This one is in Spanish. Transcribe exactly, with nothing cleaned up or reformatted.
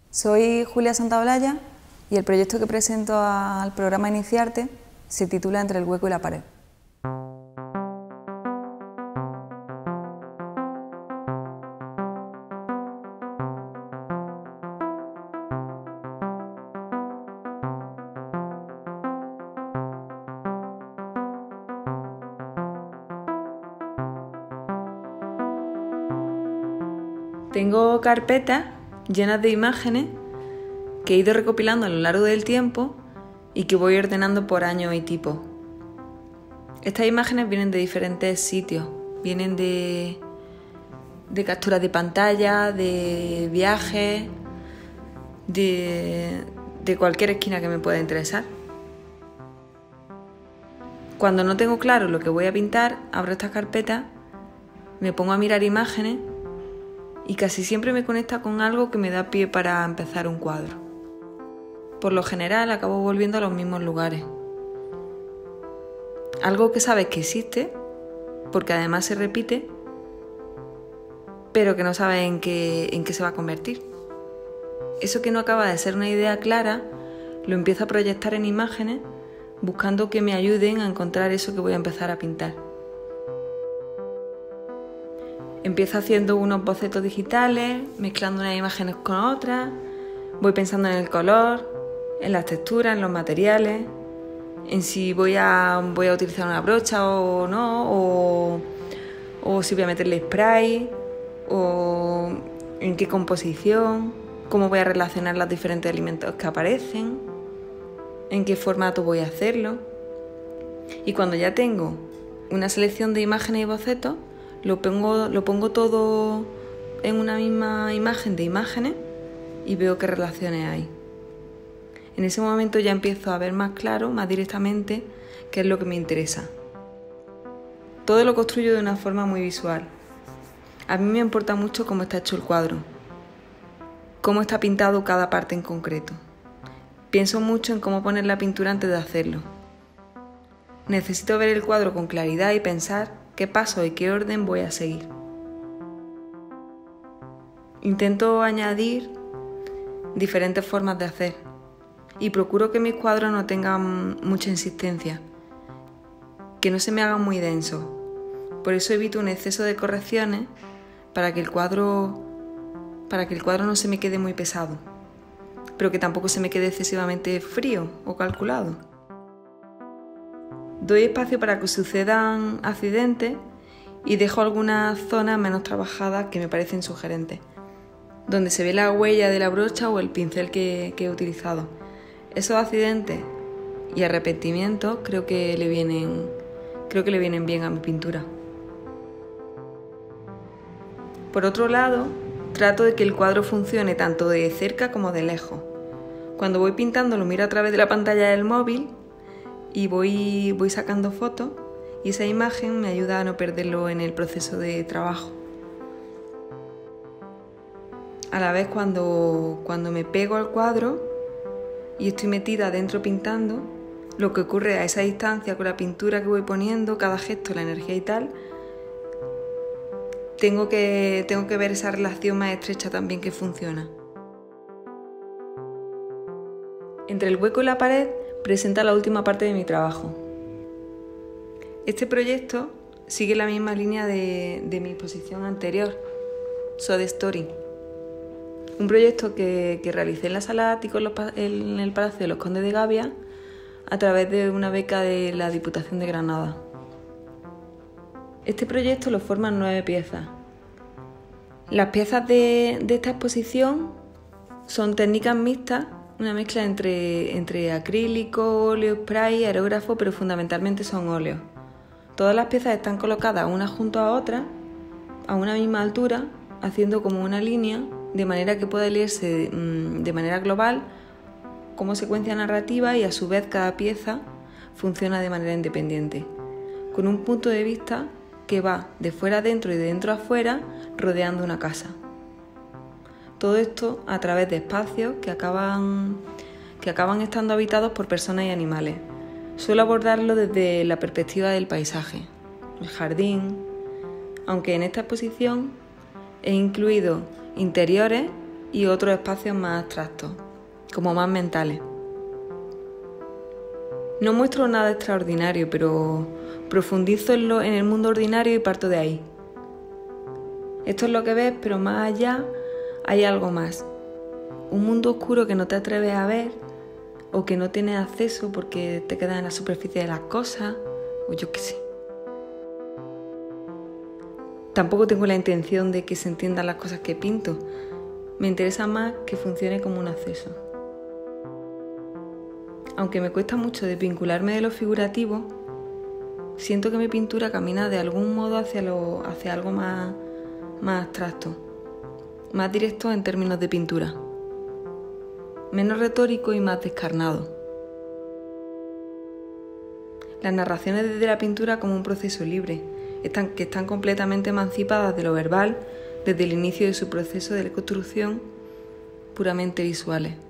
Soy Julia Santaolalla y el proyecto que presento al programa Iniciarte se titula Entre el hueco y la pared. Tengo carpetas llenas de imágenes que he ido recopilando a lo largo del tiempo y que voy ordenando por año y tipo. Estas imágenes vienen de diferentes sitios, vienen de, de capturas de pantalla, de viajes, de, de cualquier esquina que me pueda interesar. Cuando no tengo claro lo que voy a pintar, abro estas carpetas, me pongo a mirar imágenes y casi siempre me conecta con algo que me da pie para empezar un cuadro. Por lo general acabo volviendo a los mismos lugares. Algo que sabes que existe, porque además se repite, pero que no sabes en qué, en qué se va a convertir. Eso que no acaba de ser una idea clara, lo empiezo a proyectar en imágenes, buscando que me ayuden a encontrar eso que voy a empezar a pintar. Empiezo haciendo unos bocetos digitales, mezclando unas imágenes con otras, voy pensando en el color, en las texturas, en los materiales, en si voy a, voy a utilizar una brocha o no, o, o si voy a meterle spray, o en qué composición, cómo voy a relacionar los diferentes elementos que aparecen, en qué formato voy a hacerlo. Y cuando ya tengo una selección de imágenes y bocetos, Lo pongo, lo pongo todo en una misma imagen de imágenes y veo qué relaciones hay. En ese momento ya empiezo a ver más claro, más directamente, qué es lo que me interesa. Todo lo construyo de una forma muy visual. A mí me importa mucho cómo está hecho el cuadro, cómo está pintado cada parte en concreto. Pienso mucho en cómo poner la pintura antes de hacerlo. Necesito ver el cuadro con claridad y pensar qué paso y qué orden voy a seguir. Intento añadir diferentes formas de hacer y procuro que mis cuadros no tengan mucha insistencia, que no se me hagan muy densos. Por eso evito un exceso de correcciones para que el cuadro, para que el cuadro no se me quede muy pesado, pero que tampoco se me quede excesivamente frío o calculado. Doy espacio para que sucedan accidentes y dejo algunas zonas menos trabajadas que me parecen sugerentes, donde se ve la huella de la brocha o el pincel que, que he utilizado. Esos accidentes y arrepentimientos creo que le vienen, creo que le vienen bien a mi pintura. Por otro lado, trato de que el cuadro funcione tanto de cerca como de lejos. Cuando voy pintando lo miro a través de la pantalla del móvil y voy, voy sacando fotos y esa imagen me ayuda a no perderlo en el proceso de trabajo. A la vez cuando, cuando me pego al cuadro y estoy metida dentro pintando, lo que ocurre a esa distancia con la pintura que voy poniendo, cada gesto, la energía y tal, tengo que, tengo que ver esa relación más estrecha también que funciona. Entre el hueco y la pared presenta la última parte de mi trabajo. Este proyecto sigue la misma línea de, de mi exposición anterior, Soda Story. Un proyecto que, que realicé en la Sala Ático en el Palacio de los Condes de Gavia a través de una beca de la Diputación de Granada. Este proyecto lo forman nueve piezas. Las piezas de, de esta exposición son técnicas mixtas, una mezcla entre, entre acrílico, óleo, spray, aerógrafo, pero fundamentalmente son óleos. Todas las piezas están colocadas una junto a otra, a una misma altura, haciendo como una línea, de manera que pueda leerse mmm, de manera global como secuencia narrativa y a su vez cada pieza funciona de manera independiente, con un punto de vista que va de fuera adentro y de dentro a afuera, rodeando una casa. Todo esto a través de espacios que acaban, que acaban estando habitados por personas y animales. Suelo abordarlo desde la perspectiva del paisaje, el jardín, aunque en esta exposición he incluido interiores y otros espacios más abstractos, como más mentales. No muestro nada extraordinario, pero profundizo en, lo, en el mundo ordinario y parto de ahí. Esto es lo que ves, pero más allá hay algo más. Un mundo oscuro que no te atreves a ver o que no tienes acceso porque te quedas en la superficie de las cosas, o yo qué sé. Tampoco tengo la intención de que se entiendan las cosas que pinto. Me interesa más que funcione como un acceso. Aunque me cuesta mucho desvincularme de lo figurativo, siento que mi pintura camina de algún modo hacia, lo, hacia algo más, más abstracto, más directo en términos de pintura, menos retórico y más descarnado. Las narraciones desde la pintura como un proceso libre, están, que están completamente emancipadas de lo verbal desde el inicio de su proceso de construcción puramente visuales.